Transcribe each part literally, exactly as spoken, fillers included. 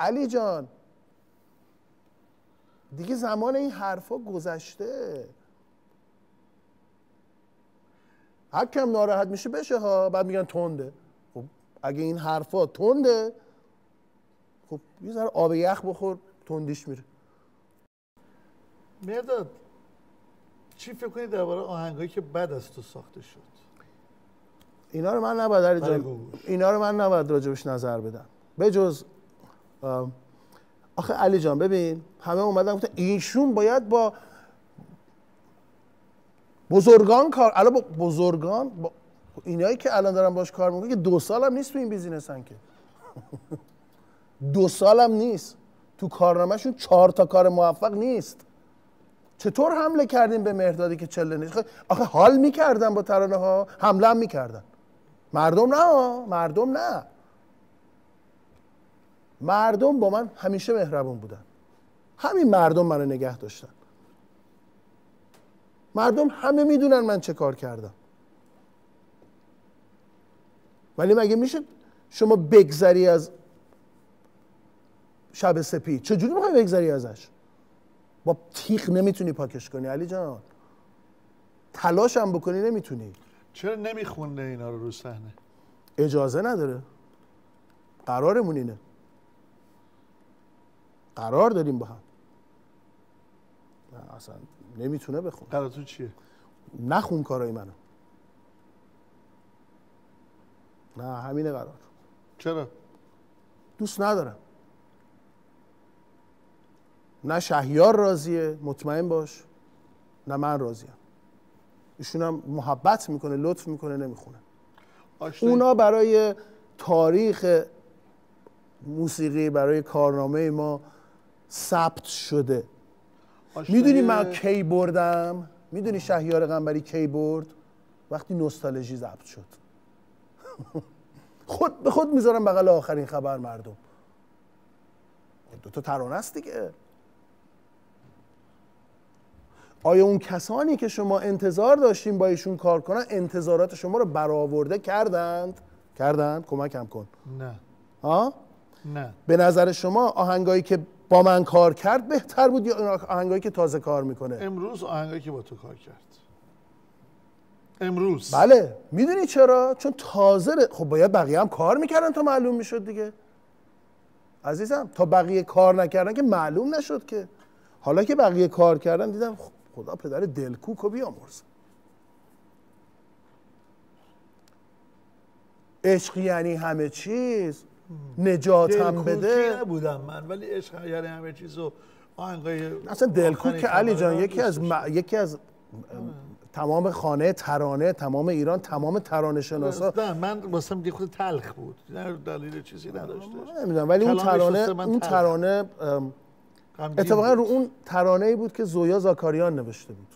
علی جان دیگه زمان این حرفا گذشته. هر کم ناراحت میشه بشه ها، بعد میگن تنده. خب اگه این حرفا تنده، خب یه ذره آب یخ بخور تندیش میره. مرداد چی فکر کنید درباره آهنگایی که بعد از تو ساخته شد؟ اینا رو من نباید علی جان، اینا رو من نباید راجبش نظر بدم. به جز آخه علی جان ببین، همه اومدن گفتن ایشون باید با بزرگان کار، الان با بزرگان، با اینایی که الان دارن باش کار میکنن که دو سال هم نیست تو این بیزینسن که دو سال هم نیست تو کارنامه‌شون، چهار تا کار موفق نیست. چطور حمله کردیم به مهردادی که چله نیست؟ آخه حال میکردن با ترانه ها، حمله هم میکردن. مردم نه، مردم نه، مردم با من همیشه مهربون بودن. همین مردم منو نگه داشتن. مردم همه میدونن من چه کار کردم. ولی مگه میشه شما بگذری از شب سپید؟ چجوری میخوای بگذری ازش؟ با تیغ نمیتونی پاکش کنی علی جان، تلاش هم بکنی نمیتونی. چرا نمیخونه اینا رو رو صحنه؟ اجازه نداره. قرارمون اینه، قرار داریم با هم. نه اصلا نمیتونه بخونه. قرارتون چیه؟ نخون کارای منو. نه همینه قرار. چرا؟ دوست ندارم. نه شهیار راضیه، مطمئن باش، نه من راضیم. ایشون هم محبت میکنه، لطف میکنه، نمیخونه. اونا برای تاریخ موسیقی، برای کارنامه ما ثبت شده. میدونی من کی بردم؟ میدونی شهیار قنبری کی برد؟ وقتی نوستالژی ضبط شد. خود به خود میذارم بغل آخرین خبر مردم. دو تا ترانه است دیگه. آیا اون کسانی که شما انتظار داشتین با ایشون کار کنن انتظارات شما رو برآورده کردند؟ کردند؟ کمکم کن. نه. ها؟ نه. به نظر شما آهنگایی که با من کار کرد بهتر بود یا آهنگایی که تازه کار میکنه؟ امروز آهنگایی که با تو کار کرد. امروز. بله. میدونی چرا؟ چون تازه ر... خب باید بقیه هم کار میکردن تا معلوم میشد دیگه. عزیزم تا بقیه کار نکردن که معلوم نشد که. حالا که بقیه کار کردن دیدم خدا پدر دلکوک رو بیامرز. عشق یعنی همه چیز، نجات هم بده. دلکوکی نبودم من، ولی عشق یعنی همه چیز و آهنگای اصلا دلکوک که علی جان یکی از م... یکی از تمام خانه ترانه تمام ایران، تمام ترانه شناسا. نه من واسم یه خود تلخ بود، نه دلیل چیزی نداشته. نمیدونم ولی اون ترانه اون ترانه اتفاقا رو اون ترانه‌ای بود که زویا زاکاریان نوشته بود.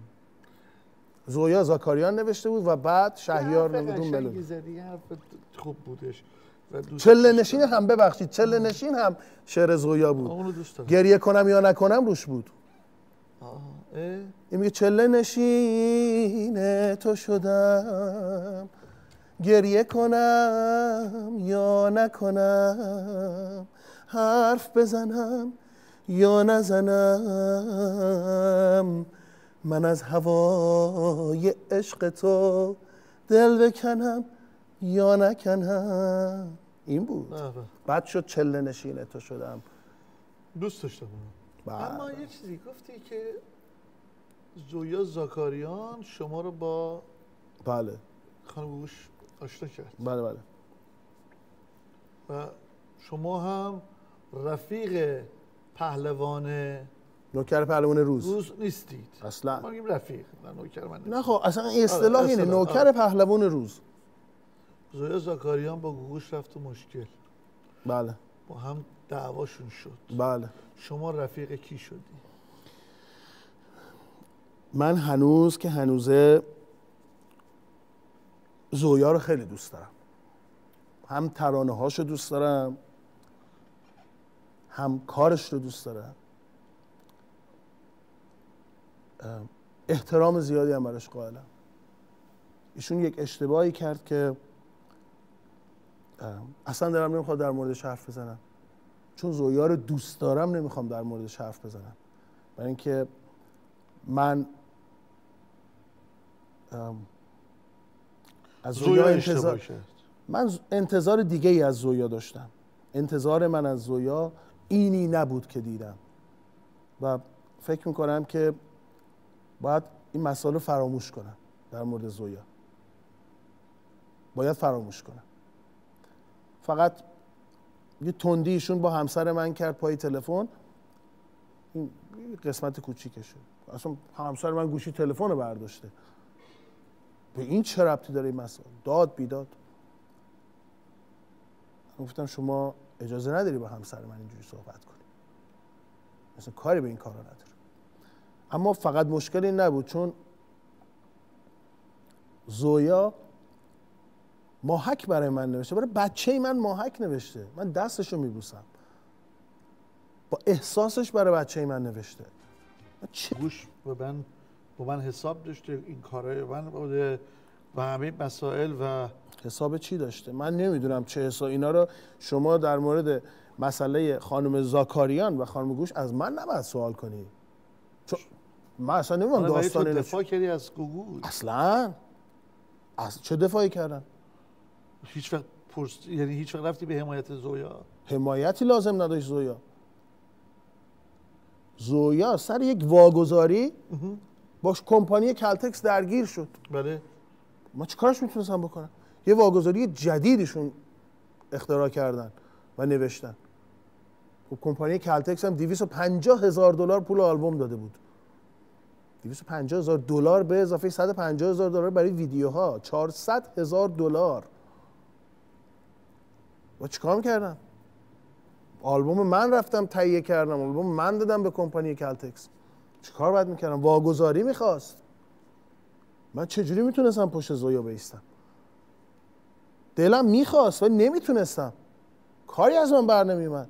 زویا زاکاریان نوشته بود و بعد شهیار نمیدون ملودی. خوب بودش. چله نشین هم ببخشید چله نشین هم شعر زویا بود. اونو دوست دارم. گریه کنم یا نکنم روش بود. آه. این میگه چله نشین تو شدم، گریه کنم یا نکنم، حرف بزنم یا نزنم، من از هوای عشق تو دل بکنم یا نکنم. این بود. بعد شد چله نشین تو شدم. دوست داشتم اونو. اما یه چیزی گفتی که زویا زاکاریان شما رو با بله خانم گوش آشنا کرد. بله بله. و شما هم رفیق پهلوان نوکر پهلوان روز روز نیستید اصلا. ما میگیم رفیق، نه نوکر. من نه خب اصلا این اصطلاح اینه، نوکر آه. پهلوان روز. زویا زاکاریان با گوگوش رفت و مشکل. بله. با هم دعواشون شد. بله. شما رفیق کی شدی؟ من هنوز که هنوزه زویا رو خیلی دوست دارم. هم ترانه هاشو دوست دارم، هم کارش رو دوست دارم. احترام زیادی هم براش قائلم. ایشون یک اشتباهی کرد که اصلا دارم نمیخواد در موردش حرف بزنم، چون زویا رو دوست دارم نمیخوام در موردش حرف بزنم، برای اینکه من از زویا انتظار من انتظار دیگه ای از زویا داشتم. انتظار من از زویا اینی نبود که دیدم و فکر میکنم که باید این مسئله فراموش کنم. در مورد زویا باید فراموش کنم. فقط یه تندی ایشون با همسر من کرد پای تلفن، این قسمت کوچیکشه. اصلا همسر من گوشی تلفن رو برداشته، به این چه ربطی داره این مسئله؟ داد بیداد. گفتم شما اجازه نداری با همسر من اینجوری صحبت کنی، مثلا کاری به این کارا نداره. اما فقط مشکل این نبود، چون زویا ماهک برای من نوشته، برای بچه من ماهک نوشته، من دستشو میبوسم، با احساسش برای بچه من نوشته. چه؟ گوش به من با من حساب داشته، این کارای من بوده و همه مسائل. و حساب چی داشته؟ من نمیدونم چه حساب. اینا رو شما در مورد مسئله خانم زاکاریان و خانم گوش از من نباید سوال کنی، چون من اصلا نمیدونم داستان اینو دفاع کردی از گوگل. اصلا از چه دفاعی کردن؟ هیچ وقت پرس... یعنی هیچ وقت رفتی به حمایت زویا؟ حمایتی لازم نداشت زویا. زویا سر یک واگذاری باش کمپانی کلتکس درگیر شد. بله. ما چیکارش میتونستم بکنم؟ یه واگذاری جدیدشون اختراع کردن و نوشتن. خب کمپانی کلتکس هم دویست و پنجاه هزار دلار پول آلبوم داده بود. دویست و پنجاه هزار دلار به اضافه صد و پنجاه هزار دلار برای ویدیوها، چهارصد هزار دلار. و چیکار میکردم؟ آلبوم من رفتم تهیه کردم، آلبوم من دادم به کمپانی کلتکس. چیکار باید میکردم؟ واگذاری میخواست. من چجوری میتونستم پشت زویا بایستم؟ دلم میخواست و نمیتونستم، کاری از من بر نمیومد.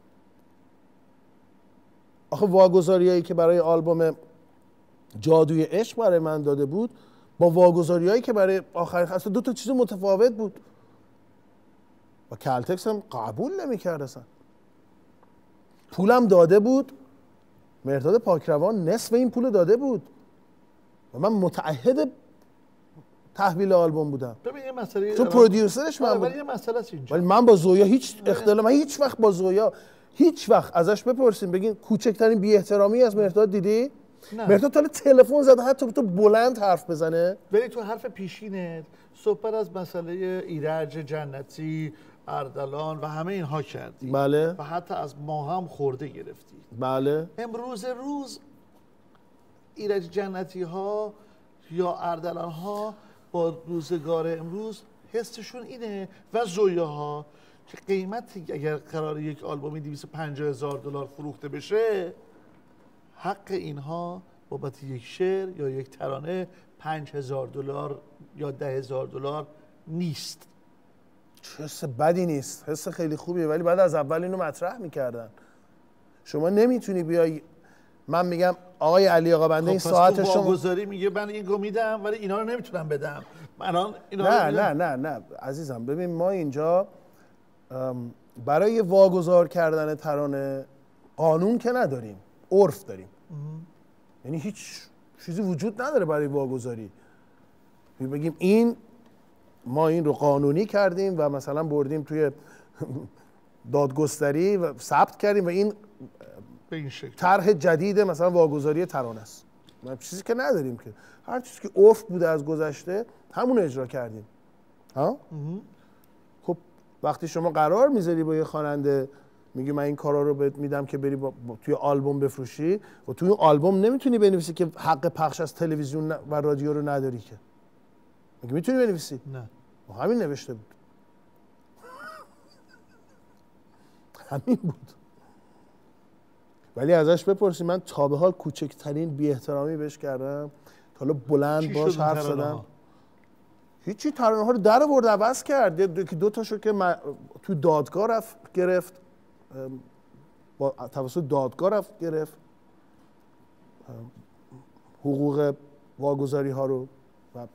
آخه واگذاریایی که برای آلبوم جادوی عشق برای من داده بود با واگذاریایی که برای آخرین خسته دو تا چیز متفاوت بود و کلتکس هم قبول نمیکرد اصلا. پولم داده بود، مهرداد پاکروان نصف این پول داده بود و من متعهد تحویل آلبوم بودم. ببین یه مسئله، تو پرودیوسرش من ولی یه مسئله است اینجا. ولی من با زویا هیچ اختلاف، من هیچ وقت با زویا هیچ وقت ازش بپرسین بگین کوچکترین بی احترامی از مهرداد دیدی؟ مهرداد تا تلفن زده حتی تو بلند حرف بزنه. ولی تو حرف پیشینت صحبت از مسئله ایرج جنتی، اردلان و همه اینها کردی. بله. و حتی از ما هم خورده گرفتی. بله. امروز روز ایرج جنتی ها یا اردلان ها با روزگار امروز حسشون اینه و زویا ها که قیمت اگر قرار یک آلبومی دویست و پنجاه هزار دلار فروخته بشه، حق اینها بابت یک شعر یا یک ترانه پنج هزار دلار یا ده هزار دلار نیست. حس بدی نیست، حس خیلی خوبیه، ولی بعد از اول اینو مطرح میکردن. شما نمیتونی بیای من میگم آقای علی آقا بنده این ساعت شما واگذاری میگه من اینو میدم ولی اینا رو نمیتونم بدم. من اینا نه نه نه نه عزیزم، ببین ما اینجا برای واگذار کردن ترانه قانون که نداریم، عرف داریم. یعنی هیچ چیزی وجود نداره برای واگذاری بگیم این ما این رو قانونی کردیم و مثلا بردیم توی دادگستری و ثبت کردیم و این به این شکل طرح جدید مثلا واگذاری ترانه است. ما چیزی که نداریم که، هر چیزی که عرف بوده از گذشته همون اجرا کردیم. ها؟ خب وقتی شما قرار میذاری با یه خواننده میگی من این کارا رو بهت میدم که بری با با توی آلبوم بفروشی و توی اون آلبوم نمیتونی بنویسی که حق پخش از تلویزیون و رادیو رو نداری که. میگی میتونی بنویسی؟ نه. همین نوشته بود. همین بود. ولی ازش بپرسی من تا به حال کوچکترین بی احترامی بهش کردم، تا حالا بلند باش حرف زدم. هیچی، ترانه ها رو در آورد عوض کرد. یکی دو تاشو که من تو دادگاه رفت گرفت، با توسط دادگاه رفت گرفت حقوق واگذاری ها رو و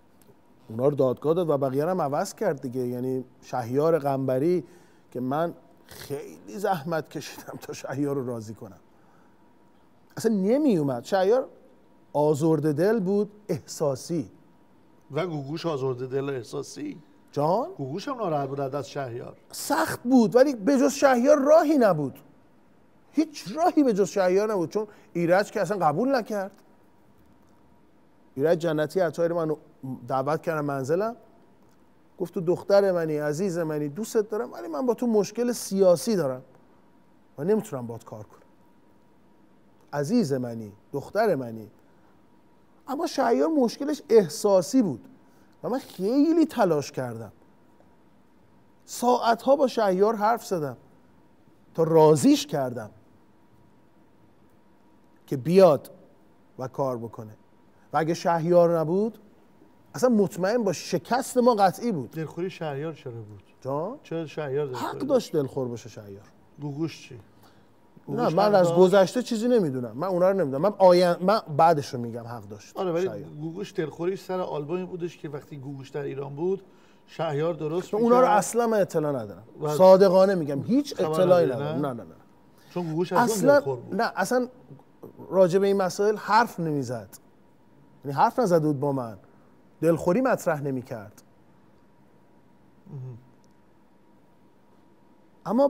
اونا رو دادگاه داد و بقیه هم عوض کرد دیگه. یعنی شهیار قنبری که من خیلی زحمت کشیدم تا شهریار رو راضی کنم. اصلا نمی اومد. شهریار آزرده دل بود، احساسی. و گوگوش آزرده دل احساسی. جان؟ گوگوش هم ناراحت بود از شهریار. سخت بود ولی به جز شهریار راهی نبود. هیچ راهی به جز شهریار نبود، چون ایرج که اصلا قبول نکرد. ایرج جنتی عطایی رو من دعوت کردم منزلم، گفت تو دختر منی، عزیز منی، دوستت دارم، ولی من با تو مشکل سیاسی دارم و نمیتونم باهات کار کنم. عزیز منی، دختر منی. اما شهریار مشکلش احساسی بود و من خیلی تلاش کردم، ساعتها با شهریار حرف زدم تا راضیش کردم که بیاد و کار بکنه. و اگه شهریار نبود اصلا مطمئن با شکست ما قطعی بود. دلخوری شهریار چرا بود؟ جان؟ چرا شهریار دلخوری؟ حق داشت دلخور باشه شهریار. گوگوش چی؟ نه من از گذشته چیزی نمیدونم، من اونا رو نمیدونم، من آین من بعدش رو میگم حق داشت. آره ولی گوگوش دلخوریش سر آلبومی بودش که وقتی گوگوش در ایران بود شهریار درست می‌کرد. اونا رو اصلا من اطلاع ندارم. صادقانه میگم هیچ اطلاعی ندارم. نه نه نه. چون گوگوش اصلا دلخور بود. نه اصلا راجع به این مسائل حرف نمیزد. یعنی حرف نزد بود با من. دلخوری مطرح نمی‌کرد. اما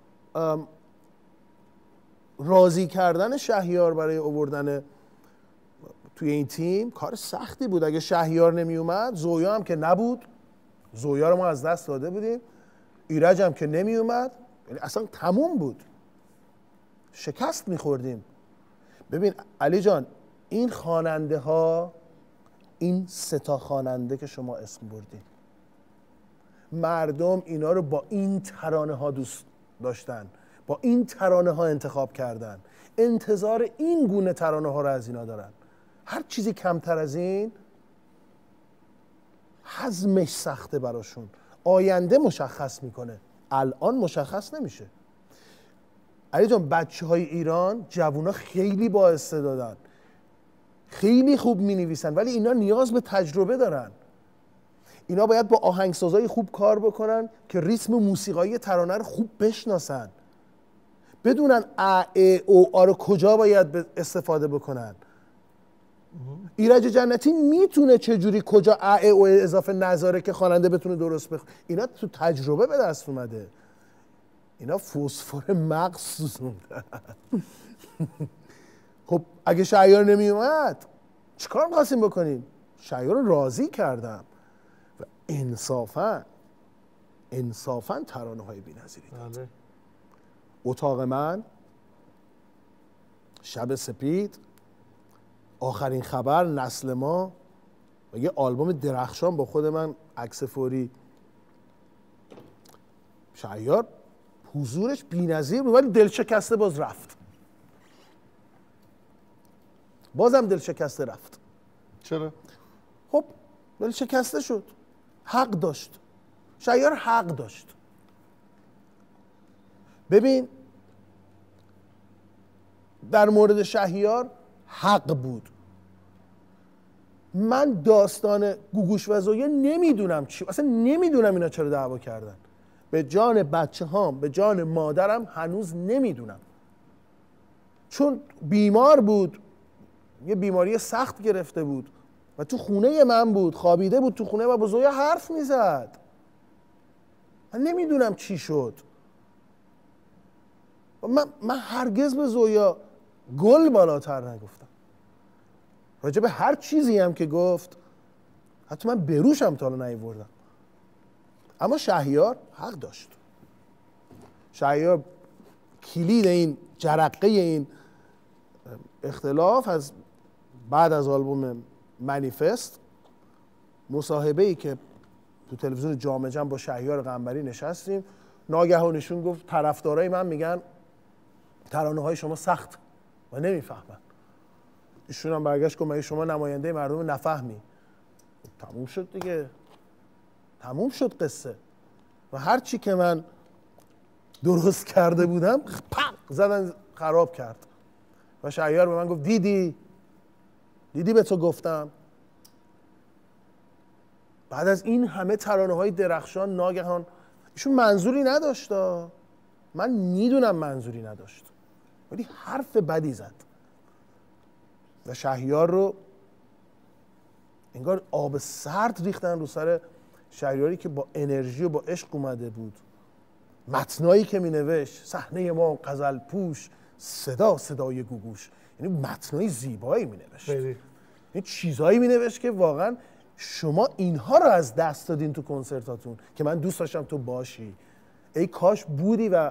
راضی کردن شهریار برای آوردن توی این تیم کار سختی بود. اگه شهریار نمی اومد، زویا هم که نبود، زویا رو ما از دست داده بودیم، ایرج هم که نمی اومد، یعنی اصلا تموم بود، شکست میخوردیم. ببین علی جان، این خواننده ها، این سه تا خواننده که شما اسم بردین، مردم اینا رو با این ترانه ها دوست داشتن، با این ترانه ها انتخاب کردن، انتظار این گونه ترانه ها رو از اینا دارن. هر چیزی کمتر از این هضمش سخته براشون. آینده مشخص میکنه، الان مشخص نمیشه. علی جان، بچه های ایران، جوونا خیلی با استعدادن، خیلی خوب می نویسن، ولی اینا نیاز به تجربه دارن. اینا باید با آهنگسازای خوب کار بکنن که ریتم موسیقایی ترانه رو خوب بشناسن، بدونن ا ای او آ رو کجا باید استفاده بکنن. ایرج جنتی میتونه چجوری کجا ا ای او اضافه نذاره که خواننده بتونه درست بخونه. اینا تو تجربه به دست اومده، اینا فسفر مغز سوزوندن. خب اگه شهریار نمی اومد چیکار می‌خواستیم بکنیم؟ شهریار رو راضی کردم و انصافاً انصافاً ترانه‌های بی‌نظیری داد. اتاق من، شب سپید، آخرین خبر، نسل ما و یه آلبوم درخشان با خود من، عکس فوری. شهریار حضورش بی‌نظیر بود ولی دلشکسته باز رفت. بازم دلشکسته رفت. چرا؟ خب دلشکسته شد. حق داشت. شهریار حق داشت. ببین در مورد شهریار حق بود. من داستان گوگوش و زویا نمیدونم چی، اصلا نمیدونم اینا چرا دعوا کردن. به جان بچه هام، به جان مادرم هنوز نمیدونم، چون بیمار بود، یه بیماری سخت گرفته بود و تو خونه من بود، خوابیده بود تو خونه و با زویا حرف میزد. من نمیدونم چی شد. من, من هرگز به زویا گل بالاتر نگفتم. راجع به هر چیزی هم که گفت، حتی من بروشم تا الان نیاوردم. اما شهریار حق داشت. شهریار کلید این جرقه این اختلاف از بعد از آلبوم منیفست، مصاحبه‌ای که تو تلویزیون جامعه جمع با شهریار قنبری نشستیم، ناگهانشون گفت طرفدارای من میگن ترانه‌های شما سخت و نمیفهمن. ایشون هم برگشت گفت مگه شما نماینده مردم نفهمی؟ تموم شد دیگه، تموم شد قصه. و هر چی که من درست کرده بودم پق زدن خراب کرد. و شهریار به من گفت دیدی دیدی به تو گفتم. بعد از این همه ترانه‌های درخشان ناگهان، ایشون منظوری نداشت، من میدونم منظوری نداشت ولی حرف بدی زد و شهریار رو انگار آب سرد ریختن رو سر شهریاری که با انرژی و با عشق اومده بود. متنایی که می نوشت، صحنه ما غزل پوش، صدا صدای گوگوش، یعنی متنای زیبایی می نوشت، یعنی چیزایی می نوشت که واقعا شما اینها رو از دست دادین تو کنسرتاتون که من دوست داشتم تو باشی. ای کاش بودی و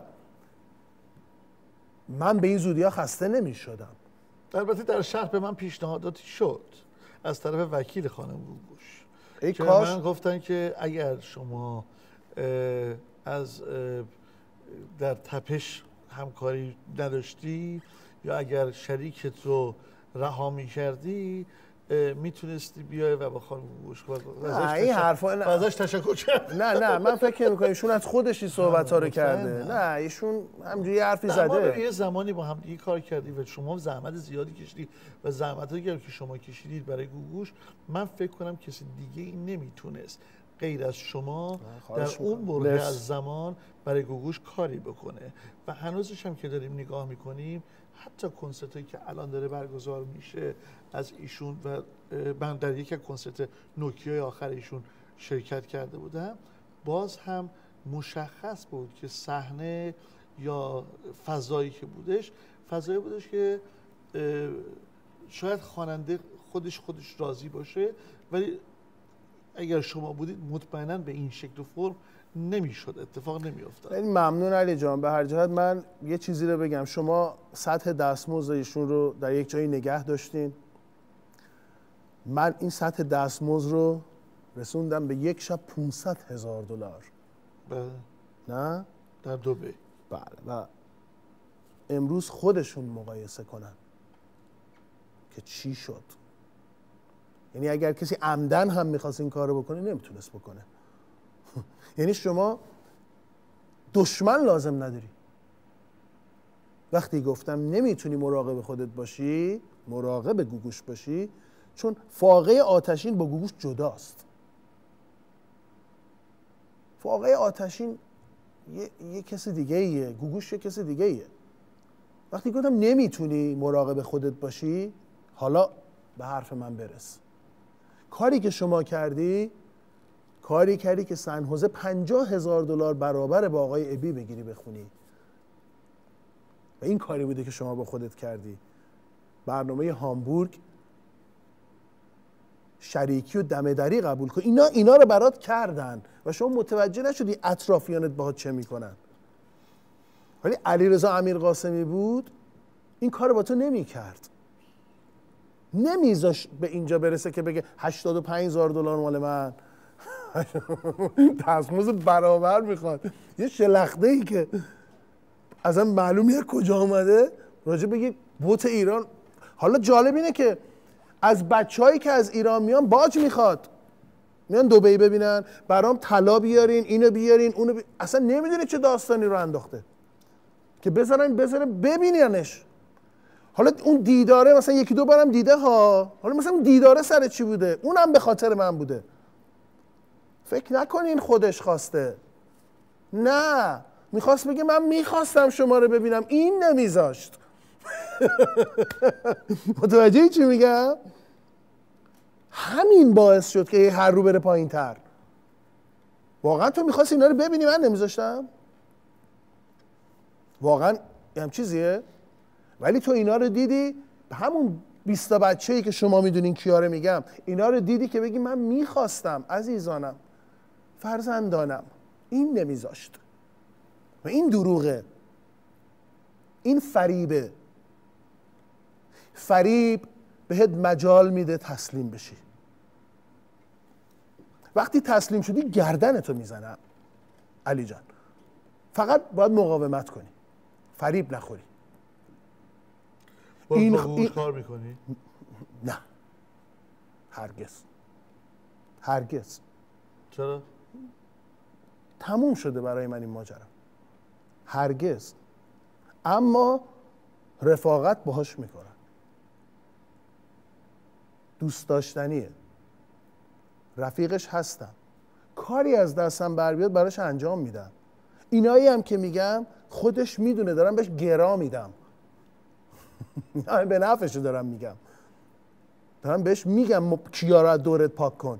من به این زودی ها خسته نمی شدم. البته در شهر به من پیشنهاداتی شد از طرف وکیل خانم گوگوش ای که کاش من گفتن که اگر شما از در تپش همکاری نداشتی یا اگر شریکت رو رها می‌کردی میتونستی بیای و با خانم گوگوش نه این حرفا ازش تشکر کرد. نه نه من فکر می‌کنم ایشون از خودش این صحبت‌ها رو کرده. نه ایشون همینجوری حرفی زده. ما یه زمانی با هم دیگه کار کردیم و شما زحمت زیادی کشیدید و زحمتایی که شما کشیدید برای گوگوش من فکر کنم کسی دیگه این نمیتونست غیر از شما در اون برهه از زمان برای گوگوش کاری بکنه و هنوزش هم که داریم نگاه میکنیم حتی کنسرتایی که الان داره برگزار میشه از ایشون و من در یک کنسرت نوکیای آخر ایشون شرکت کرده بودم باز هم مشخص بود که صحنه یا فضایی که بودش فضایی بودش که شاید خواننده خودش خودش راضی باشه ولی اگر شما بودید مطمئنا به این شکل و فرم نمیشد، اتفاق نمیافتاد. خیلی ممنون علی جان. به هر جهت من یه چیزی رو بگم، شما سطح دستمزد ایشون رو در یک جایی نگه داشتین، من این سطح دستمزد رو رسوندم به یک شب پانصد هزار دلار. بله. نه؟ در دبی. بله. و امروز خودشون مقایسه کنن که چی شد. یعنی اگر کسی عمدن هم میخواست این کارو بکنه نمیتونست بکنه. یعنی شما دشمن لازم نداری. وقتی گفتم نمیتونی مراقب خودت باشی، مراقب گوگوش باشی، چون فاقه آتشین با گوگوش جداست. فاقه آتشین یه, یه کسی دیگه ایه، گوگوش یه کسی دیگه ایه. وقتی گفتم نمیتونی مراقب خودت باشی، حالا به حرف من برس. کاری که شما کردی، کاری کردی که سن حوزه پنجاه هزار دلار برابر با آقای ابی بگیری بخونی. و این کاری بوده که شما با خودت کردی. برنامه هامبورگ، شریکی و دمه دری قبول کن. اینا اینا رو برات کردن و شما متوجه نشدی اطرافیانت باهات چه میکنن. ولی علیرضا امیرقاسمی بود این کار با تو نمیکرد. نمیذاش به اینجا برسه که بگه هشتاد و پنج هزار دلار مال من. دستمزد برابر میخواد. یه شلخته ای که اصلا معلومیه کجا اومده راجع بگی بوت ایران. حالا جالب اینه که از بچه‌هایی که از ایران میان باج میخواد، میان دبی ببینن، برام طلا بیارین، اینو بیارین، اونو بی... اصلا نمیدونه چه داستانی رو انداخته که بذارن بذارن ببیننش. حالا اون دیداره مثلا یکی دو بارم دیده ها، حالا مثلا اون دیداره سر چی بوده؟ اونم به خاطر من بوده. فکر نکنین خودش خواسته. نه، میخواست بگه من میخواستم شما رو ببینم، این نمیذاشت. متوجه چی میگم؟ همین باعث شد که هر رو بره پایین تر. واقعا تو میخواستی اینا رو ببینی من نمیذاشتم؟ واقعا هم چیزیه؟ ولی تو اینا رو دیدی، همون بیست تا بچه‌ای که شما میدونین کیا رو میگم، اینا رو دیدی که بگی من میخواستم عزیزانم، فرزندانم، این نمیذاشت. و این دروغه، این فریبه. فریب بهت مجال میده تسلیم بشی. وقتی تسلیم شدی گردنتو میزنم علی جان. فقط باید مقاومت کنی، فریب نخوری. این این کار میکنی؟ نه، هرگز هرگز. چرا؟ تموم شده برای من این ماجرا. هرگز. اما رفاقت باهاش میکنم. دوست داشتنیه. رفیقش هستم. کاری از دستم بر بیاد براش انجام میدم. اینایی هم که میگم خودش میدونه دارم بهش گرا میدم. به نفعشو دارم میگم. دارم بهش میگم کیا رو از دورت پاک کن.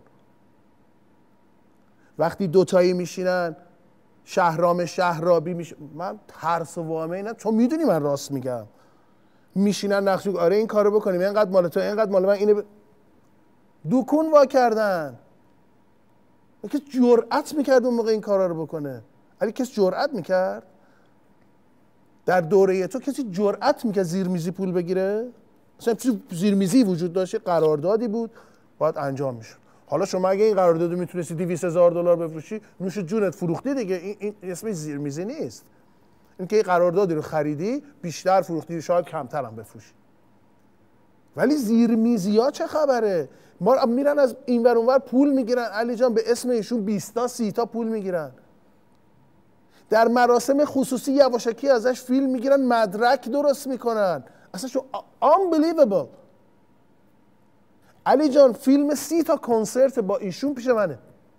وقتی دوتایی میشینن شهرام شهرابی میشه، من ترس و وامه اینم، چون میدونی من راست میگم. میشینن نقشو آره این کارو بکنیم، اینقدر مال تو، اینقدر مال من، اینو ب... دوکون وا کردن. کسی جرأت میکرد اون موقع این کارا رو بکنه؟ علی کسی جرأت میکرد؟ در دوره تو کسی جرأت میکرد زیرمیزی پول بگیره؟ مثلا زیرمیزی وجود داشت، قراردادی بود باید انجام میشد. حالا شما اگه این قرارداد رو میتونستی دویست هزار دلار بفروشی، نوش جونت فروختی دیگه. این, این اسمش زیرمیزی نیست. اینکه این قراردادی رو خریدی بیشتر فروختی، شاید کمتر هم بفروشی. ولی زیرمیزی ها چه خبره؟ ما میرن از این ور اون ور پول میگیرن علی جان، به اسم ایشون بیست تا سی تا پول میگیرن. در مراسم خصوصی یواشکی ازش فیلم میگیرن، مدرک درست میکنن. اصلا شو unbelievable. علی جان فیلم سی تا کنسرت با ایشون پیش منه.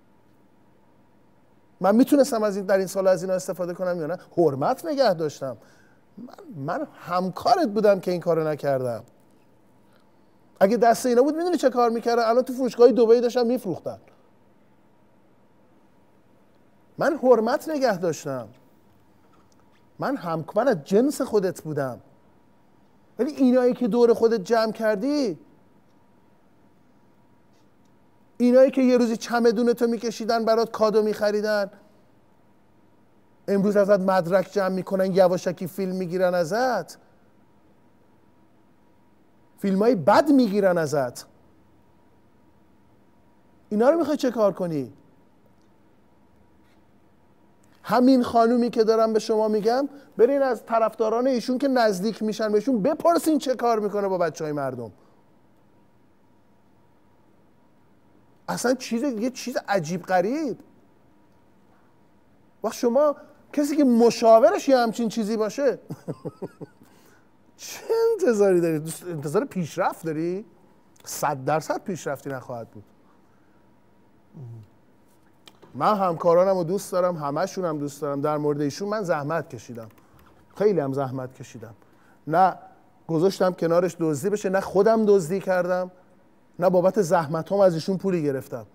من میتونستم از این در این سال از اینا استفاده کنم یا نه؟ حرمت نگه داشتم. من, من همکارت بودم که این کارو نکردم. اگه دست اینا بود میدونی چه کار میکردن؟ الان تو فروشگاه دبی داشتن میفروختن. من حرمت نگه داشتم. من همکار از جنس خودت بودم. ولی اینایی که دور خودت جمع کردی، اینایی که یه روزی چمدونتو میکشیدن برات کادو میخریدن، امروز ازت مدرک جمع میکنن، یواشکی فیلم میگیرن ازت، فیلم های بد میگیرن ازت. اینا رو میخوای چه کار کنی؟ همین خانومی که دارم به شما میگم، برین از طرفداران ایشون که نزدیک میشن بهشون بپرسین چه کار میکنه با بچهای مردم. اصلا چیز یه چیز عجیب غریب. وقت شما کسی که مشاورش یه همچین چیزی باشه چه انتظاری داری؟ انتظار پیشرفت داری؟ صد درصد پیشرفتی نخواهد بود. من همکارانم رو دوست دارم، همشون هم دوست دارم. در مورد ایشون من زحمت کشیدم، خیلی هم زحمت کشیدم. نه گذاشتم کنارش دزدی بشه، نه خودم دزدی کردم، نه بابت زحمت هم از ایشون پولی گرفتم.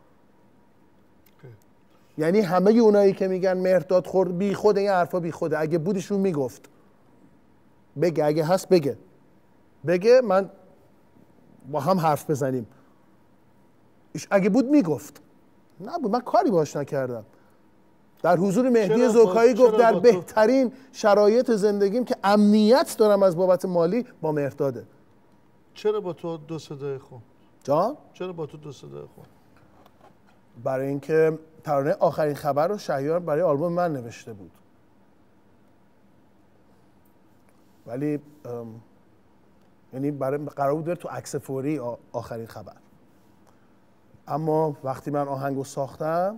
یعنی همه اونایی که میگن مهرداد خورد بی خود، این حرفا بی خوده. اگه بودشون میگفت، بگه، اگه هست بگه بگه من با هم حرف بزنیم. اگه بود میگفت، نبود، من کاری باش نکردم. در حضور مهدی زوکایی گفت در بهترین شرایط زندگیم که امنیت دارم از بابت مالی با مهرداده. چرا با تو دو صدای خون؟ جان؟ چرا با تو دو صدای خون؟ برای اینکه ترانه آخرین خبر رو شهریار برای آلبوم من نوشته بود. ولی یعنی برای قرار بود بره تو عکس فوری آخرین خبر. اما وقتی من آهنگو ساختم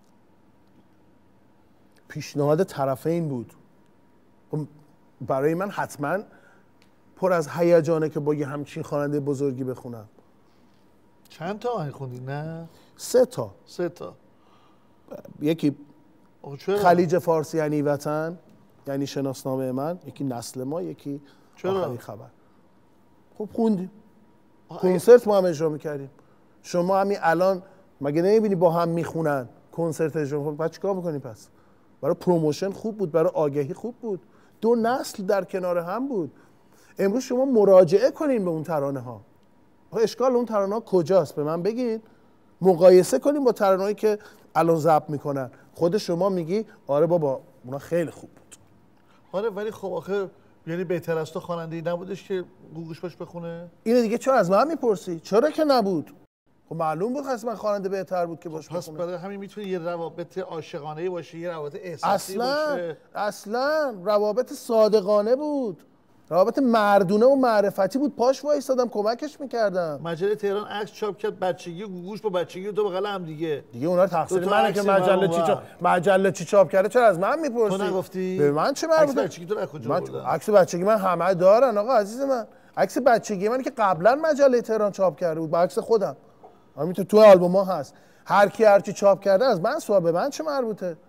پیشنهاد طرفین بود. برای من حتما پر از هیجانه که با یه همچین خواننده بزرگی بخونم. چند تا آهنگ خوندی؟ نه سه تا. سه تا. یکی خلیج فارسی یعنی وطن، یعنی شناسنامه من، یکی نسل ما، یکی آخرین خبر. خب خوندیم، کنسرت ما هم اجرا میکردیم. شما همین الان مگه نمیبینی با هم میخونن کنسرت اجرا میکنن؟ بعد چیکار میکنی پس؟ برای پروموشن خوب بود، برای آگهی خوب بود. دو نسل در کنار هم بود. امروز شما مراجعه کنین به اون ترانه ها. اشکال اون ترانه ها کجاست؟ به من بگین. مقایسه کنیم با ترانه‌ای که الان ضبط میکنن. خود شما میگی آره بابا اونا خیلی خوب بود. آره ولی خب آخه یعنی بهتر از تو خواننده‌ای نبودش که گوگوش باش بخونه؟ اینو دیگه چرا از من میپرسی؟ چرا که نبود؟ خب معلوم بود حتما خواننده بهتر بود که باش بخونه. پس برای همین میتونه یه روابط عاشقانه‌ای باشه، یه روابط احساسی اصلا باشه. اصلا روابط صادقانه بود. روابط مردونه و معرفتی بود. پاش وایسادم کمکش میکردم. مجله تهران عکس چاپ کرد بچگی و گوگوش با بچگی و تو بغل هم دیگه. دیگه اونا تقصیر منه که مجله چی چاپ مجله چی چاپ کرده. چرا از من میپرسی؟ تو نگفتی؟ به من چه مربوطه؟ عکس بچگی تو از کجا بردن؟ عکس بچگی من همه دارن آقا عزیز من. عکس بچگی من که قبلا مجله تهران چاپ کرده بود با عکس خودم. همین تو آلبوم ها هست. هر کی هر چی چاپ کرده از من سوال، به من چه مربوطه؟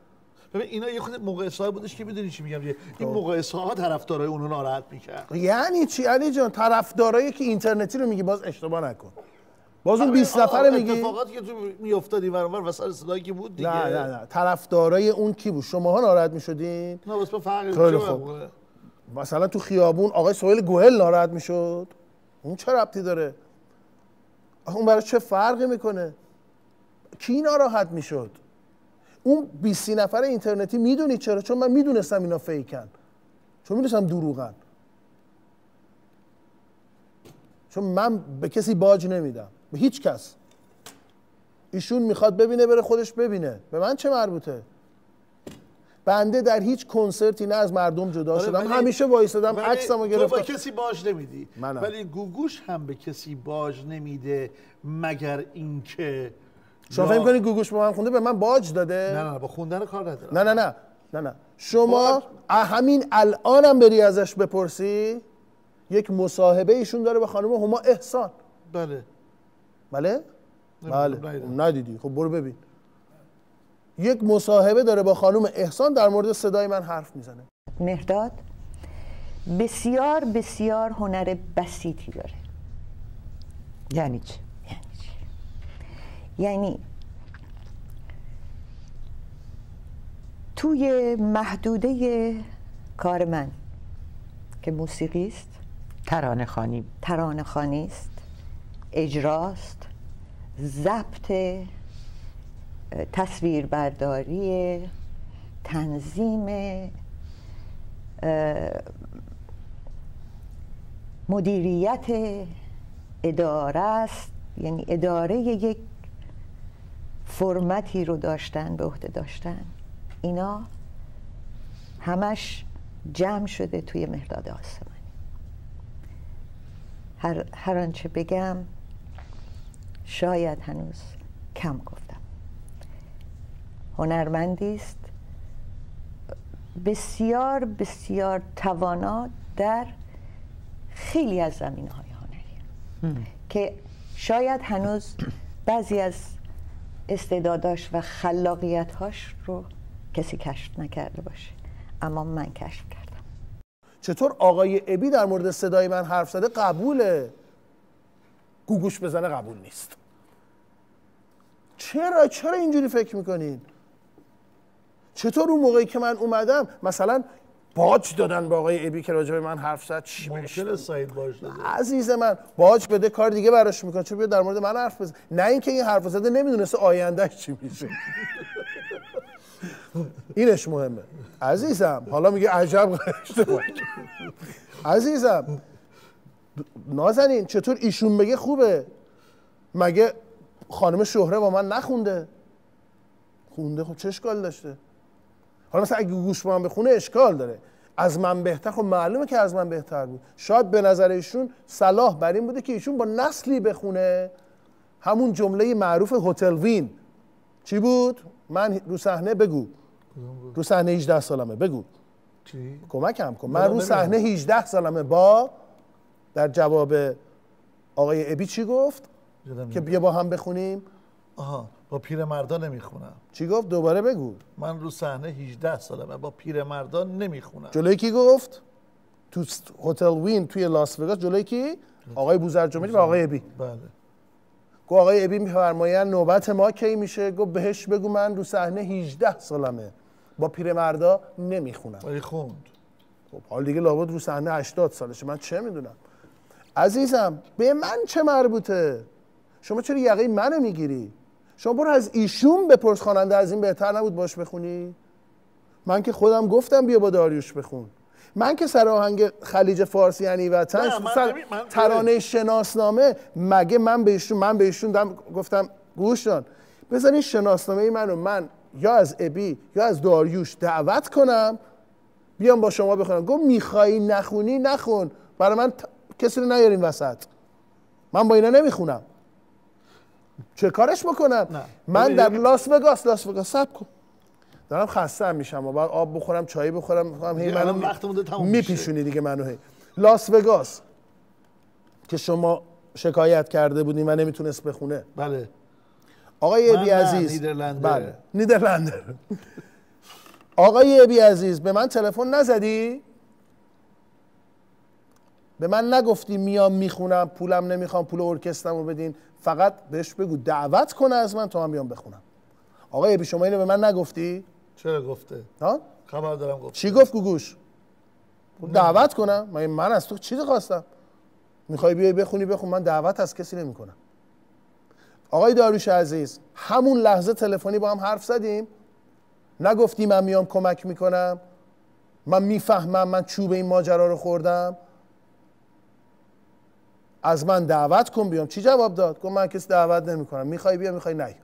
ببین اینا یه خود مقایسه های بودش که میدونی چی میگم، این مقایسه ها طرفدارای اونو ناراحت میکرد. یعنی چی علی جان؟ طرفدارایی که اینترنتی رو میگی باز اشتباه نکن. باز اون بیست نفره میگی اتفاقاتی که تو میافتادی برابر وسط صدایی که بود دیگه. نه نه نه طرفدارای اون کی بود؟ شماها ناراحت میشدین؟ نه واسه فرقی خیلی خوب. مثلا تو خیابون آقای سهیل گوهل ناراحت میشد، اون چه ربطی داره؟ اون برای چه فرقی میکنه؟ کی ناراحت میشد؟ اون بیست نفر اینترنتی میدونی چرا؟ چون من میدونستم اینا فیکن، چون میدونستم دروغن، چون من به کسی باج نمیدم، به هیچ کس. ایشون میخواد ببینه بره خودش ببینه، به من چه مربوطه؟ بنده در هیچ کنسرتی نه از مردم جدا شدم، همیشه وایسادم عکسمو گرفتم. تو به کسی باج نمیدی، ولی گوگوش هم به کسی باج نمیده مگر اینکه شما فکر می‌کنید گوگوش به من خونده به من باج داده؟ نه نه با خوندن کار نداره. نه نه نه نه نه شما همین الانم بری ازش بپرسی یک مصاحبه ایشون داره با خانم هما احسان. بله بله بله ندیدی؟ خب برو ببین. یک مصاحبه داره با خانم احسان در مورد صدای من حرف میزنه. مهرداد بسیار بسیار هنر بسیطی داره. یعنی چی؟ یعنی چی؟ یعنی توی محدوده کار من که موسیقی است، ترانه خوانی ترانه خوانی است، اجراست، ضبط، تصویربرداری، تنظیم، مدیریت، اداره است. یعنی اداره یک فرمتی رو داشتن، به عهده داشتن، اینا همش جمع شده توی مهرداد آسمانی. هر, هر آنچه بگم شاید هنوز کم گفتم. هنرمندی است بسیار بسیار توانا در خیلی از زمینه‌های هنری که شاید هنوز بعضی از استعداداش و خلاقیت‌هاش رو کسی کشف نکرده باشه، اما من کشف کردم. چطور آقای ابی در مورد صدای من حرف زده قبوله، گوگوش بزنه قبول نیست؟ چرا چرا اینجوری فکر میکنین؟ چطور اون موقعی که من اومدم مثلا باج دادن به آقای ابی که راجع به من حرف زد؟ چی ممکنه سعید باج داده؟ عزیز من باج بده کار دیگه براش میکنه، چون بیاد در مورد من حرف بزنه. نه اینکه این حرف زده نمیدونسته آیندهش چی میشه. اینش مهمه عزیزم. حالا میگه عجب اشتباه. عزیزم نازنین چطور ایشون بگه خوبه؟ مگه خانم شهره با من نخونده؟ خونده. خب چه اشکال داشته؟ حالا مثلا اگه گوش با من بخونه اشکال داره. از من بهتر، خب معلومه که از من بهتر بود. شاید به نظر ایشون صلاح بر این بوده که ایشون با نسلی بخونه همون جمله معروف هتل وین. چی بود؟ من رو صحنه بگو. رو صحنه هجده سالمه بگو. چی؟ کمکم کن. من رو صحنه هجده سالمه با، در جواب آقای ابی چی گفت؟ که بیا با هم بخونیم. آها با پیرمردا نمیخونم. چی گفت؟ دوباره بگو. من رو صحنه هجده سالمه با پیرمردا نمیخونم. جلوی کی گفت؟ تو هتل وین توی لاس وگاس جلوی کی؟ آقای بوزرجمهری و آقای ابی. بله. گفت آقای ابی میفرمایند نوبت ما کی میشه؟ گفت بهش بگو من رو صحنه هجده سالمه با پیرمردا نمیخونم. ولی خوند. خب حال دیگه لابد رو صحنه هشتاد سالشه، من چه میدونم؟ عزیزم به من چه مربوطه؟ شما چرا یقه منو میگیری؟ شما برو از ایشون بپرس خواننده از این بهتر نبود باش بخونی؟ من که خودم گفتم بیا با داریوش بخون. من که سر آهنگ خلیج فارس یعنی وطن سر ترانه شناسنامه، مگه من به ایشون من به ایشون گفتم گوش دان بذارین شناسنامه منو من یا از ابی یا از داریوش دعوت کنم بیام با شما بخونم؟ گفت میخوایی نخونی نخون، برای من ت... کسی رو نیارین وسط، من با اینا نمیخونم. چه کارش بکنم؟ نه. من در لاس وگاس لاس وگاس صبر کن دارم خسته میشم و بعد آب بخورم چای بخورم میخوام هی منو میپیشونی دیگه منو هی. لاس وگاس که شما شکایت کرده بودین و نمیتونست بخونه. بله. آقای ابی عزیز نیدرلندر. بله نیدرلندر. آقای ابی عزیز به من تلفن نزدی؟ به من نگفتی میام میخونم، پولم نمیخوام، پول ارکسترمو بدین، فقط بهش بگو دعوت کنه از من تا من بیام بخونم. آقای ابی شما اینو به من نگفتی؟ چرا گفته؟ ها؟ خبر دارم گفته. چی گفت گوگوش؟ دعوت کنم؟ من من از تو چیزی خواستم؟ میخوای بیای بخونی بخون، من دعوت از کسی نمیکنم. آقای داریوش عزیز همون لحظه تلفنی با هم حرف زدیم، نگفتی من میام کمک میکنم، من میفهمم من چوب این ماجرا رو خوردم، از من دعوت کن بیام. چی جواب داد؟ گفت من کسی دعوت نمیکنم، میخوای بیا میخوای نه.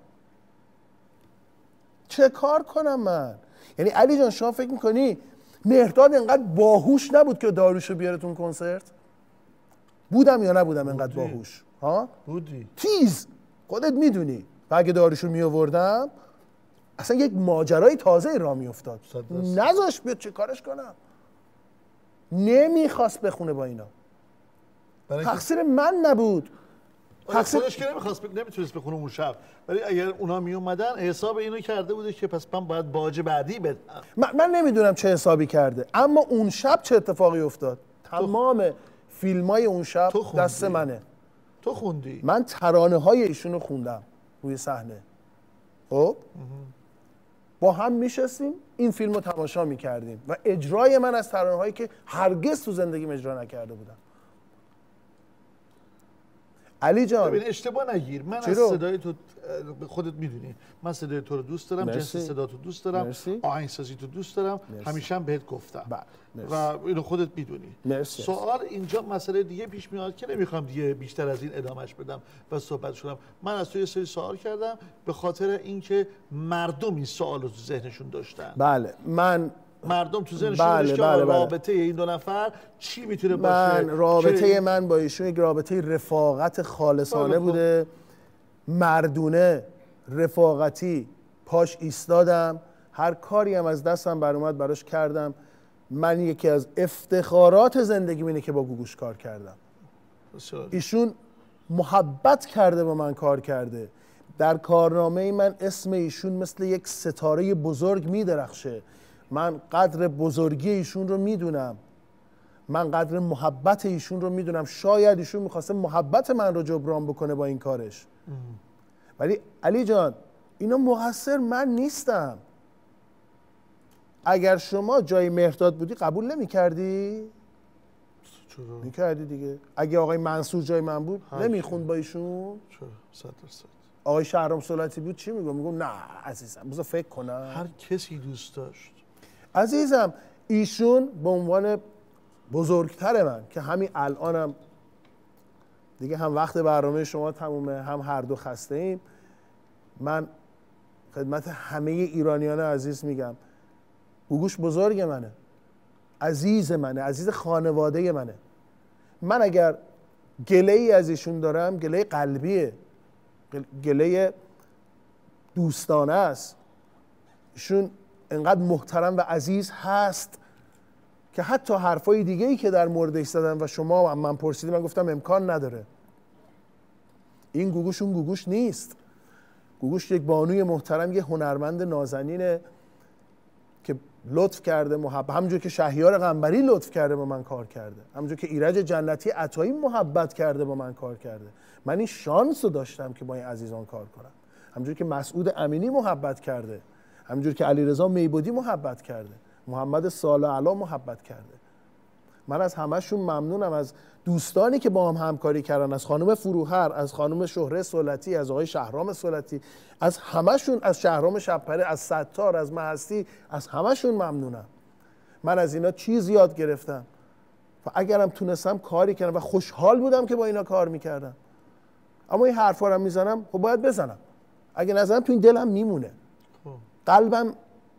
چه کار کنم من؟ یعنی علی جان شما فکر میکنی مهرداد انقدر باهوش نبود که داریوشو بیاره تو کنسرت؟ بودم یا نبودم انقدر باهوش؟ ها؟ بودی. تیز خودت میدونی. و اگه داریوشو میآوردم اصلا یک ماجرای تازه راه میافتاد. نذاش بیاد، چه کارش کنم؟ نمیخواست بخونه با اینا. تقصیر من نبود. تقصیر خودش که نمیخواست نمیتونست بخونه اون شب، ولی اگر اونا می اومدن حساب اینو کرده بوده که پس من باید باج بعدی بدم. من, من نمیدونم چه حسابی کرده، اما اون شب چه اتفاقی افتاد؟ تمام فیلمای اون شب دست منه. تو خوندی؟ من ترانه های ایشونو خوندم روی صحنه. خب با هم میشستیم این فیلم رو تماشا میکردیم و اجرای من از ترانه هایی که هرگز تو زندگیم اجرا نکرده بودم. علی جان ببین اشتباه نگیر، من از صدای تو خودت میدونی من صدای تو رو دوست دارم، جنس صدا تو دوست دارم، آهنگسازی تو دوست دارم، همیشه هم بهت گفتم و اینو خودت میدونی. سوال اینجا مسئله دیگه پیش میاد که نمیخوام دیگه بیشتر از این ادامهش بدم و صحبت شدم. من از تو یه سری سوال کردم به خاطر اینکه مردم این سوال رو تو ذهنشون داشتن. بله من مردم تو ذهنشون بله، داشت که بله، بله. رابطه این دو نفر چی میتونه باشه؟ من رابطه که... من با ایشون یک رابطه رفاقت خالصانه بوده، مردونه، رفاقتی، پاش ایستادم، هر کاری هم از دستم بر اومد براش کردم. من یکی از افتخارات زندگی اینه که با گوگوش کار کردم. ایشون محبت کرده با من کار کرده. در کارنامه من اسم ایشون مثل یک ستاره بزرگ میدرخشه. من قدر بزرگی ایشون رو میدونم، من قدر محبت ایشون رو میدونم. شاید ایشون میخواسته محبت من رو جبران بکنه با این کارش، ولی علی جان اینا مقصر من نیستم. اگر شما جای مهرداد بودی قبول نمیکردی؟ چرا؟ میکردی دیگه. اگه آقای منصور جای من بود نمیخوند با ایشون؟ چرا؟ صد درصد. آقای شهرام سلطی بود چی میگم؟ میگم نه عزیزم بذار فکر کنم. هر کسی دوست داشت. عزیزم ایشون به عنوان بزرگتر من که همین الانم دیگه هم وقت برنامه شما تمومه هم هر دو خسته ایم، من خدمت همه ایرانیان عزیز میگم گوگوش بزرگ منه، عزیز منه، عزیز خانواده منه. من اگر گله ای از ایشون دارم گله قلبیه، گله دوستانه است. ایشون انقدر محترم و عزیز هست که حتی حرفای دیگه ای که در موردش زدن و شما هم من پرسیدید من گفتم امکان نداره. این گوگوش اون گوگوش نیست. گوگوش یک بانوی محترم، یه هنرمند نازنینه که لطف کرده، محبت، همونجور که شهریار قنبری لطف کرده با من کار کرده، همونجور که ایرج جنتی عطایی محبت کرده با من کار کرده. من این شانس رو داشتم که با این عزیزان کار کنم. همونجور که مسعود امینی محبت کرده، همونجور که علیرضا میبودی محبت کرده، محمد صالح علا محبت کرده. من از همهشون ممنونم، از دوستانی که با هم همکاری کردن، از خانم فروهر، از خانم شهره سلطی، از آقای شهرام سلطی، از همهشون، از شهرام شبپره، از ستار، از مهستی، از همهشون ممنونم. من از اینا چیز یاد گرفتم و اگرم تونستم کاری کردم و خوشحال بودم که با اینا کار میکردم. اما این حرفا رو میزنم خب باید بزنم، اگه نزنم تو این دلم میمونه، قلبم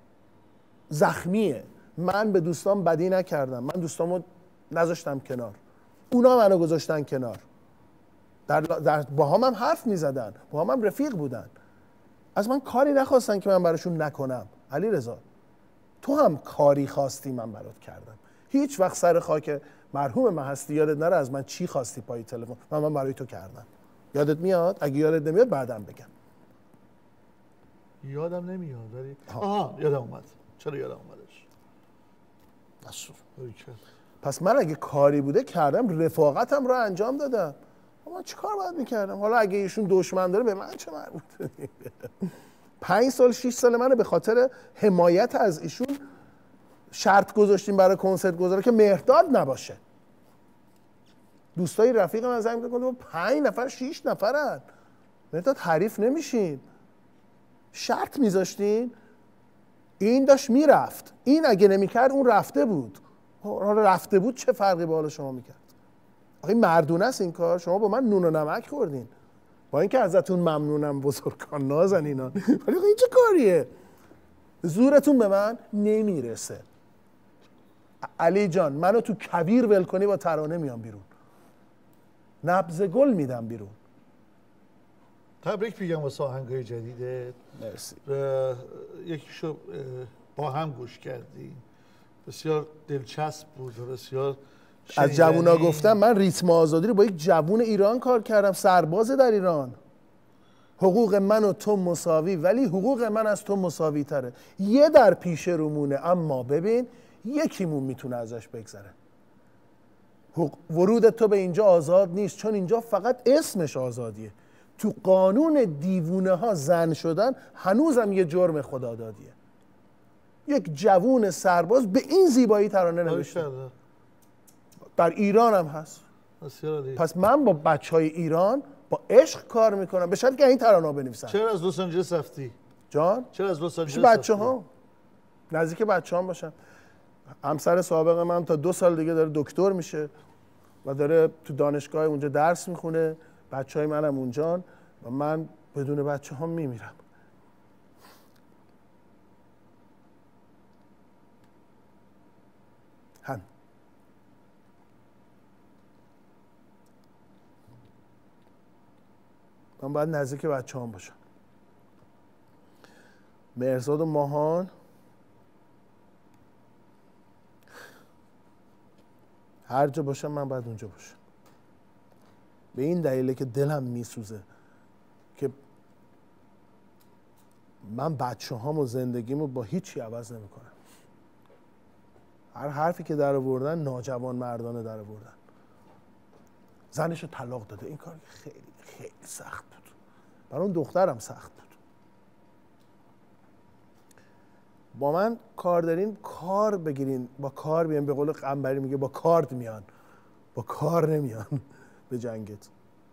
زخمیه. من به دوستان بدی نکردم، من دوستامو نذاشتم کنار، اونا منو گذاشتن کنار. در, در با هم, هم حرف میزدن، با هم, هم رفیق بودن، از من کاری نخواستن که من براشون نکنم. علی رضا تو هم کاری خواستی من برات کردم. هیچ وقت سر خاک مرحوم مهستی یادت نره از من چی خواستی پای تلفن، من من برای تو کردم. یادت میاد؟ اگه یادت نمیاد بعدم بگم. یادم نمیاد ولی آها یادم اومد. چرا یادم اومدش؟ نصور. باریکلا. پس من اگه کاری بوده کردم، رفاقتم رو انجام دادم. من چی کار باید میکردم؟ حالا اگه ایشون دشمن داره به من چه مربوطه؟ پنج سال شش سال منو به خاطر حمایت از ایشون شرط گذاشتیم برای کنسرت گذاره که مهرداد نباشه. دوستای رفیقم از همین گفتن پنج نفر شش نفرن، مهرداد حریف نمیشین. شرط میذاشتین، این داشت میرفت، این اگه نمیکرد اون رفته بود. حالا رفته بود چه فرقی با حال شما میکرد؟ آخه مردونه است این کار. شما با من نون و نمک خوردین، با اینکه ازتون ممنونم بزرگان نازن اینا، ولی این چه کاریه؟ زورتون به من نمیرسه. علی جان منو تو کویر ول کنی با ترانه میام بیرون، نبض گل میدم بیرون. تبریک میگم واسه آهنگای جدیده. مرسی. یکیشو با هم گوش کردیم، بسیار دلچسب بود و بسیار شنیدنی. از جوونا گفتم من ریتم آزادی رو با یک جوون ایران کار کردم، سرباز در ایران. حقوق من و تو مساوی، ولی حقوق من از تو مساوی تره. یه در پیش رومونه، اما ببین یکیمون میتونه ازش بگذره. ورود تو به اینجا آزاد نیست، چون اینجا فقط اسمش آزادیه. تو قانون دیوونه ها زن شدن هنوزم یه جرم خدادادیه. یک جوون سرباز به این زیبایی ترانه نوشته. در ایران هم هست. پس من با بچه های ایران با عشق کار میکنم، به شرطی که این ترانه بنویسن. چرا از لس آنجلس رفتی؟ جان؟ چرا از لس آنجلس بچه ها نزدیک بچه هم باشن. همسر سابق من تا دو سال دیگه داره دکتر میشه و داره تو دانشگاه اونجا درس میخونه. بچه های منم اونجان و من بدون بچه هم میمیرم. هم من باید نزدیک بچه هم باشم. مهرزاد و ماهان هر جا باشم من باید اونجا باشم. به این دلیله که دلم میسوزه که من بچه هام و زندگیمو با هیچی عوض نمی کنم. هر حرفی که در آوردن ناجوان مردانه در آوردن. زنشو طلاق داده. این کار خیلی خیلی سخت بود. برای اون دخترم سخت بود. با من کار دارین کار بگیرین، با کار بیان. به قول قنبری میگه با کارد میان، با کار نمیان به جنگت.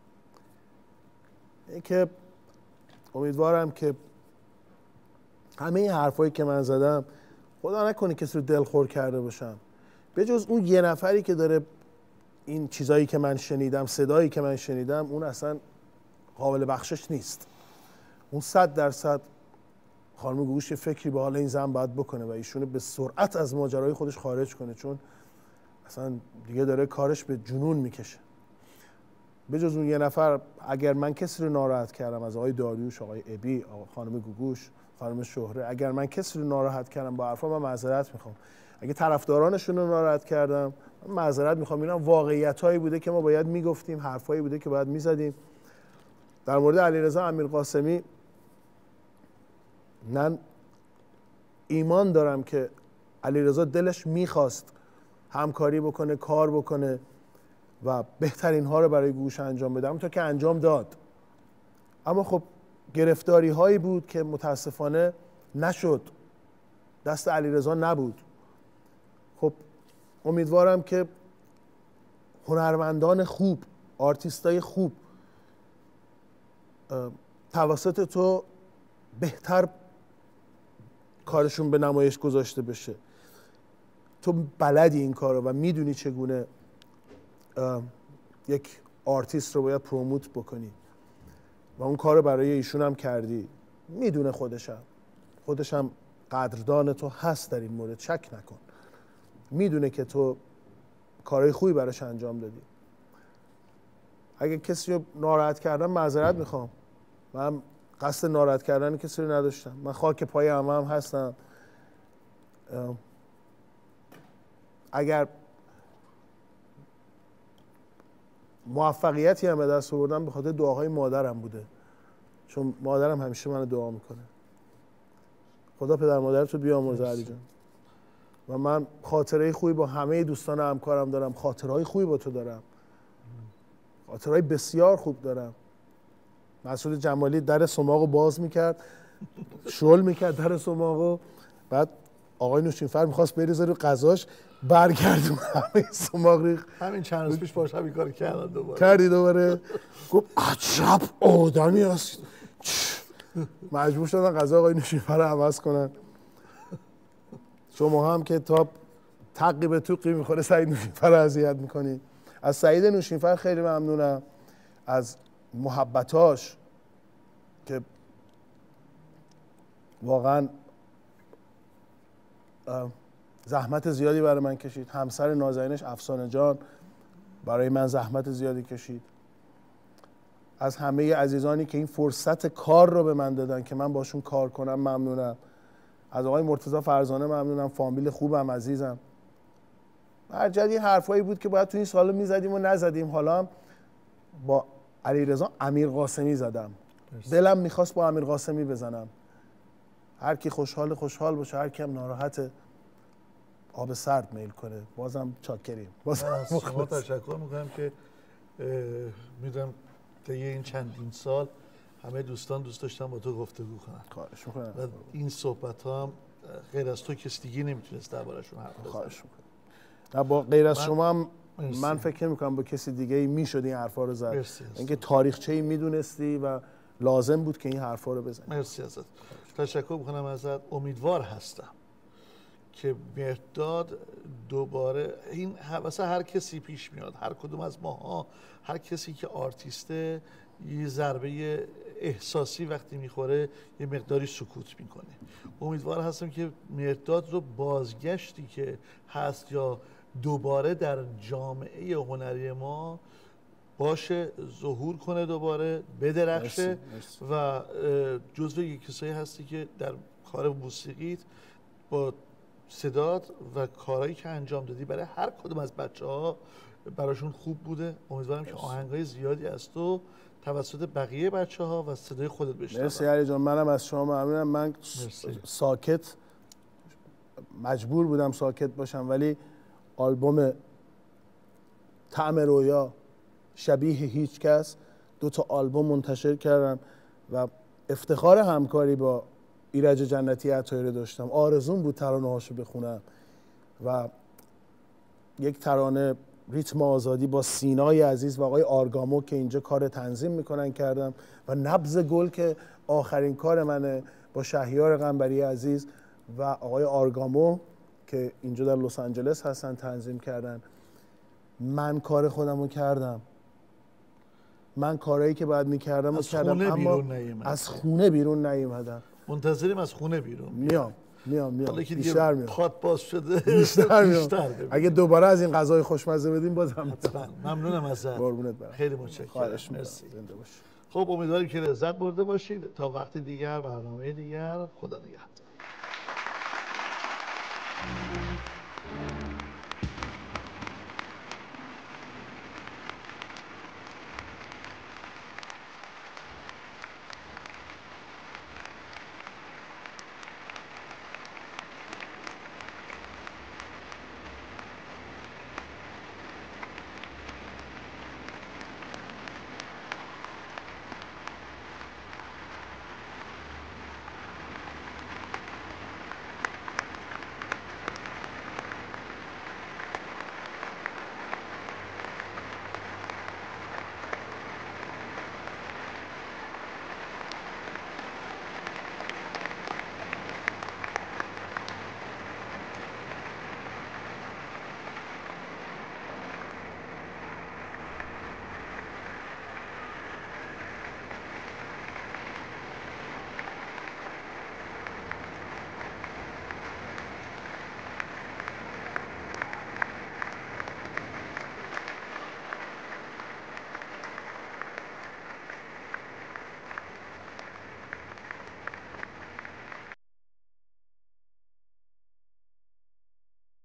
این که امیدوارم که همه این حرفایی که من زدم خدا نکنه کسی رو دلخور کرده باشم، به جز اون یه نفری که داره این چیزایی که من شنیدم، صدایی که من شنیدم، اون اصلا قابل بخشش نیست. اون صد درصد خانم گوگوش فکری به حال این زن باید بکنه و ایشونه به سرعت از ماجرای خودش خارج کنه، چون اصلا دیگه داره کارش به جنون میکشه. به جز اون یه نفر اگر من کسی رو ناراحت کردم، از آقای داریوش، آقای ابی، آقای خانم گوگوش، خانم شهره، اگر من کسی رو ناراحت کردم با حرفا، من معذرت میخوام. اگه طرفدارانشون رو ناراحت کردم من معذرت میخوام. اینا واقعیتایی بوده که ما باید میگفتیم، حرفایی بوده که باید میزدیم. در مورد علیرضا امیرقاسمی من ایمان دارم که علیرضا دلش میخواست همکاری بکنه، کار بکنه و بهترین ها رو برای گوش انجام بده، همونطور که انجام داد. اما خب گرفتاری هایی بود که متاسفانه نشد، دست علیرضا نبود. خب امیدوارم که هنرمندان خوب، آرتیستای خوب توسط تو بهتر کارشون به نمایش گذاشته بشه. تو بلدی این کارو و میدونی چگونه یک آرتیست رو باید پروموت بکنی و اون کارو برای ایشون هم کردی. میدونه خودشم خودشم قدردان تو هست در این مورد، شک نکن. میدونه که تو کارهای خوبی براش انجام دادی. اگه کسی رو ناراحت کردم معذرت میخوام. من قصد ناراحت کردن کسی رو نداشتم. من خاک پای همه هم هستم. اگر موفقیتی هم به دست آوردم به خاطر دعاهای مادرم بوده، چون مادرم همیشه منو دعا میکنه. خدا پدر مادرتو بیامرزه علی جان. و من خاطره خوبی با همه دوستان و همکارم دارم، خاطرهای خوبی با تو دارم، خاطرهای بسیار خوب دارم. مسعود جمالی در سماقو باز میکرد، شل میکرد در سماقو، بعد آقای نوشینفر میخواست بریزه رو غذاش، برگردون همه سماق ریخت. همین چند روز پیش باش همین کار کردن دوباره. کردی دوباره؟ گفت عجب آدمی هست. مجبور شدن غذا آقای نوشینفر رو عوض کنن. شما هم که تا تقی به توقی میخوره سعید نوشینفر رو اذیت میکنید. از سعید نوشینفر خیلی ممنونم، از محبتاش که واقعا زحمت زیادی برای من کشید. همسر نازنینش افسانه جان برای من زحمت زیادی کشید. از همه عزیزانی که این فرصت کار رو به من دادن که من باشون کار کنم ممنونم. از آقای مرتضی فرزانه ممنونم، فامیل خوبم، عزیزم. هر جدی حرفایی بود که باید تو این سال میزدیم و نزدیم. حالا هم با علیرضا امیر قاسمی زدم. دلم میخواست با امیر قاسمی بزنم. هر کی خوشحال خوشحال باشه، هر کی هم ناراحت آب سرد میل کنه. بازم چاکریم. بازم از شما تشکر میکنم که میدونم طی این چندین سال همه دوستان دوست داشتن با تو گفتگو کنن. خواهش میکنم. و این صحبت ها هم غیر از تو کسی دیگه نمیتونست دربارشون حرف بزنه. خواهش میکنم. نه با غیر از من... شما هم مرسی. من فکر نمی‌کنم با کسی دیگه ای میشد این حرفا رو زد. اینکه تاریخچه‌ای میدونستی و لازم بود که این حرفا رو بزنی. مرسی ازت. تشکر میکنم ازت. امیدوار هستم که مهرداد دوباره این واسه هر کسی پیش میاد، هر کدوم از ماها، هر کسی که آرتیسته یه ضربه احساسی وقتی میخوره یه مقداری سکوت میکنه. امیدوار هستم که مهرداد رو بازگشتی که هست یا دوباره در جامعه هنری ما باشه، ظهور کنه، دوباره بدرخشه. مرسی، مرسی. و جزو یک کسایی هستی که در کار موسیقیت با صدات و کارهایی که انجام دادی برای هر کدوم از بچه ها براشون خوب بوده. امیدوارم که آهنگای زیادی از تو توسط بقیه بچه ها و صدای خودت بشنوم. مرسی علی جان، منم از شما ممنونم. من مرسی. ساکت مجبور بودم ساکت باشم، ولی آلبوم طعم رویا، شبیه هیچ کس، دو تا آلبوم منتشر کردم و افتخار همکاری با ایرج جنتی عطایی داشتم. آرزوم بود ترانه هاشو بخونم و یک ترانه ریتم آزادی با سینای عزیز و آقای آرگامو که اینجا کار تنظیم میکنن کردم و نبض گل که آخرین کار منه با شهریار قنبری عزیز و آقای آرگامو که اینجا در لس آنجلس هستن تنظیم کردن. من کار خودمو کردم، من کارهایی که باید میکردم از کردم، خونه اما بیرون نیومدم. از خونه بیرون نیومدم. منتظریم از خونه بیرون میام میام میام حالا که بیشتر میام پات باز شده بیشتر میام. بیشتر اگه دوباره از این غذای خوشمزه بدیم بازم ممنونم ازت. قربونت برم. خیلی متشکرم. مرسی. زنده باش. خب امیدواریم که لذت برده باشید. تا وقت دیگر، برنامه دیگر، خدا نگهدار.